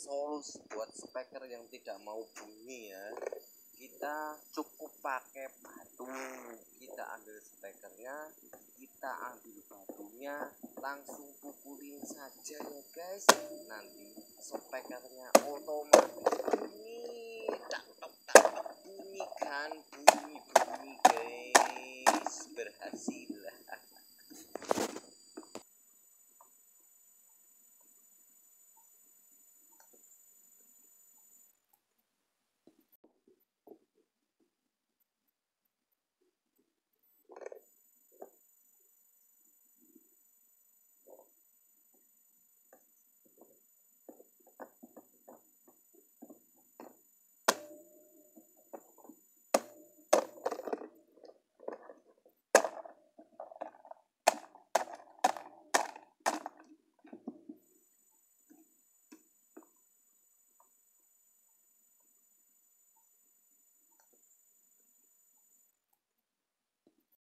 solusi buat speaker yang tidak mau bunyi ya. Kita cukup pakai batu, kita ambil speakernya, kita ambil batunya, langsung pukulin saja ya guys. Nanti speakernya otomatis bunyi, tak bunyi kan, bunyi guys, berhasil.